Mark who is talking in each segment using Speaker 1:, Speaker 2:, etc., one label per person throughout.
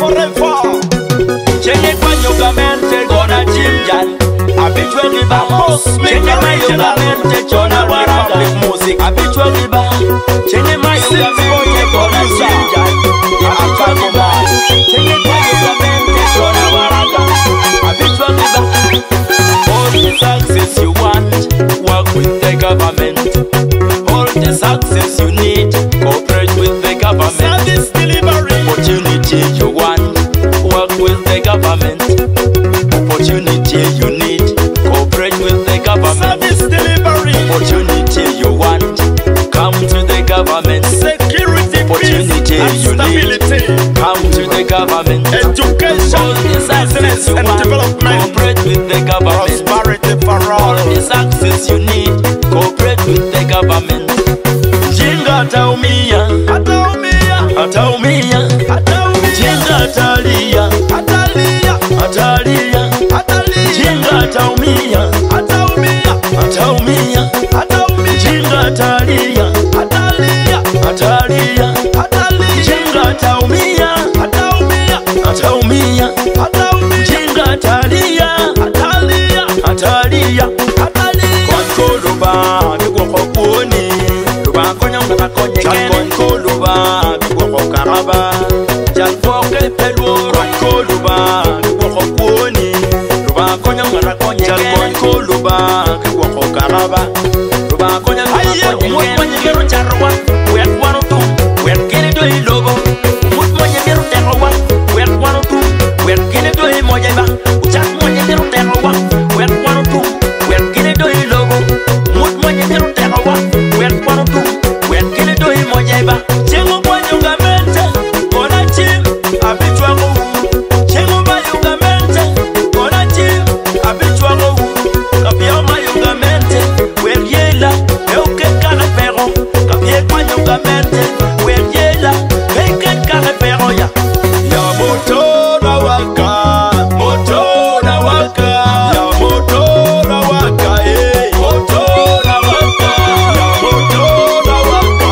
Speaker 1: forever.
Speaker 2: Chenye kwa nyugamente gona jimjan Abichwe riba Chenye mayugamente chona waraga Abichwe riba Chenye mayugamente gona jimjan Abichwe riba Chenye kwa nyugamente chona waraga Abichwe riba. All the success you want, work with the government. All the success you need, cooperate with the government.
Speaker 1: Service delivery.
Speaker 2: Opportunity you want, work with the government. Opportunity you need, cooperate with the government.
Speaker 1: Service delivery.
Speaker 2: Opportunity you want, come to the government.
Speaker 1: Security,
Speaker 2: opportunity
Speaker 1: peace, and
Speaker 2: you
Speaker 1: stability.
Speaker 2: need, come to the government.
Speaker 1: Education,
Speaker 2: all the success
Speaker 1: business
Speaker 2: you
Speaker 1: and
Speaker 2: want,
Speaker 1: development.
Speaker 2: cooperate with the government.
Speaker 1: Prosperity for all.
Speaker 2: All the success you need, cooperate with the government. Jinga ataumia,
Speaker 1: Ataumia,
Speaker 2: ataumia,
Speaker 1: ataumia,
Speaker 2: jinga atalia,
Speaker 1: atalia,
Speaker 2: atalia,
Speaker 1: atalia,
Speaker 2: jinga ataumia,
Speaker 1: ataumia,
Speaker 2: ataumia,
Speaker 1: ataumia,
Speaker 2: jinga atalia,
Speaker 1: atalia,
Speaker 2: atalia,
Speaker 1: atalia,
Speaker 2: jinga ataumia,
Speaker 1: ataumia,
Speaker 2: ataumia,
Speaker 1: ataumia,
Speaker 2: jinga atalia,
Speaker 1: atalia,
Speaker 2: atalia,
Speaker 1: atalia.
Speaker 2: Konkoluba bigwa kokuni, luba konyanga bakonyekene. Konkoluba bigwa kokaraba, jalfoke pelwo. Konkoluba bigwa kokuni, luba konyanga bakonyekene. Konkoluba bigwa kokaraba, luba konyanga bakonyekene. Mut monyegero charwa, wet wanu tum, wet kene do ilobo. Mut monyegero terwa, wet wanu tum, wet kene do imojeba. Uchak monyegero terwa, wet wanu tum, wet kene do ilobo. Mut monyegero terwa, wet wanu tum, wet kene do imojeba. Chengo kwa nyugamente, kona chim, abichwa kuhu. Chengo ba yugamente, kona chim, abichwa kuhu. Kapia ma yugamente, weriela, euke kare pero. Kapia kwa yugamente, weriela, euke kare pero ya. Ya moto na waka, moto na waka. Ya moto na waka, moto na waka. Ya moto na waka,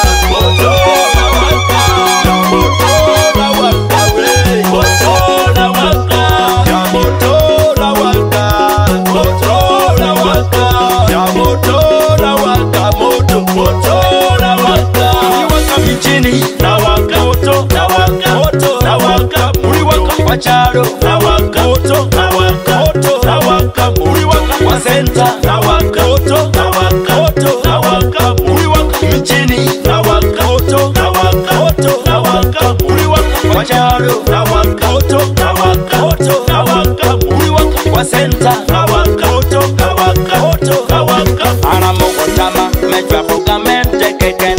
Speaker 2: moto na waka. Ya moto na waka, moto na waka. Ya moto na waka, moto na waka. Ya moto na waka, moto na waka. Uliwaka mijini na waka, moto na waka, moto na waka. Uliwaka kwa charo na waka, moto na waka, moto na waka. Uliwaka kwa senta na waka, moto na waka, moto na waka. Uliwaka mijini na waka, moto na waka, moto na waka. Uliwaka kwa charo na waka, moto na waka, moto na waka. Uliwaka kwa senta na waka, moto na waka, moto na waka. Anamogotama mejwa kugamente keken.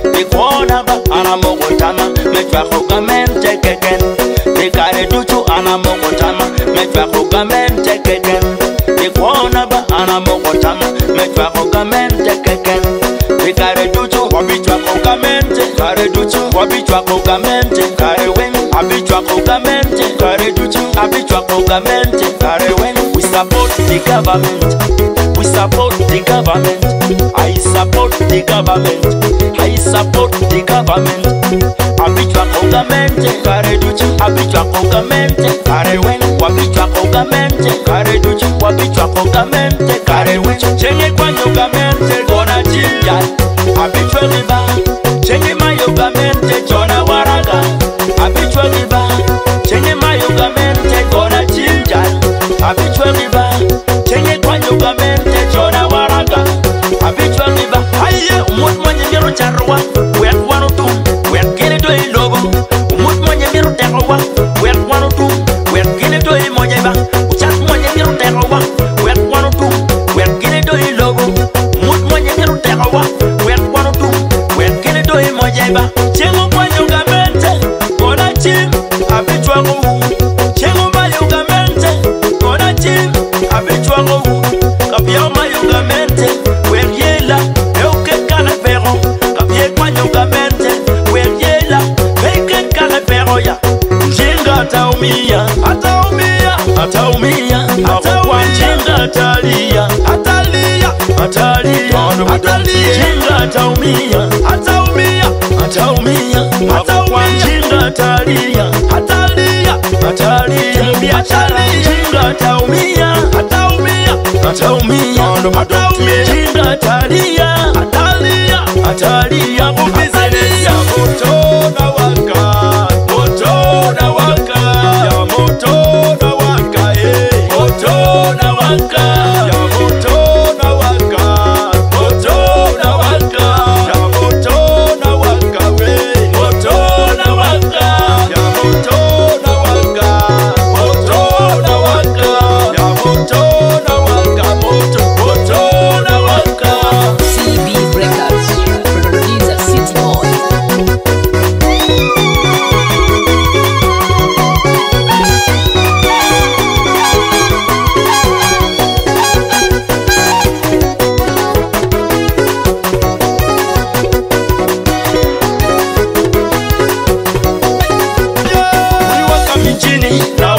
Speaker 2: Ikona ba anamogotama mejwa kugamente keken. Ikare duchu anamogotama mejwa kugamente keken. Ikona ba anamogotama mejwa kugamente keken. Ikare duchu wabichwa kugamente. Kare duchu wabichwa kugamente. Kare wen abichwa kugamente. Kare duchu abichwa kugamente. Kare wen we support the government. We support the government. I support the government. I support the government. Abichwa kugamente. Kare duchu abichwa kugamente. Kare wen wabichwa kugamente. Kare duchu wabichwa kugamente. Kare wen chenye kwa nyugamente gona jimjan. Abichwa riba chenye mayugamente chona waraga. Abichwa riba chenye mayugamente gona jimjan. Abichwa riba chenye kwa nyugamente chona waraga. Abichwa riba haye umut mwenye miru charwa. Wet wanu tum, wet kene do ilobo. Umut mwenye miru terwa. Wet wanu tum, wet kene do imojeba. Uchak mwenye miru terwa. Wet wanu tum, wet kene do ilobo. Umut mwenye miru terwa. Wet wanu tum, wet kene do imojeba. Chengo kwa nyugamente, kona chim, abichwa kuhu. Chengo ma yugamente, kona chim, abichwa kuhu. Kapia ma yugamente, weriela, euke kare pero. Kapia kwa nyugamente, weriela, euke kare pero ya. Jinga ataumia,
Speaker 1: Ataumia,
Speaker 2: ataumia, ataumia. Jinga atalia,
Speaker 1: atalia,
Speaker 2: atalia,
Speaker 1: atalia.
Speaker 2: Jinga ataumia,
Speaker 1: ataumia,
Speaker 2: ataumia,
Speaker 1: ataumia.
Speaker 2: Jinga atalia,
Speaker 1: atalia,
Speaker 2: hatari, biashara jinga ataumia, jinga atalia, hatari ya business ya moto na waka, ya moto na waka, moto na waka, ya moto na waka, moto na waka, ya moto na waka, moto na waka, ya moto na waka, moto na waka, ya moto na waka, moto na waka.
Speaker 3: CB Records, producer City Boy.
Speaker 2: Uliwaka mijini na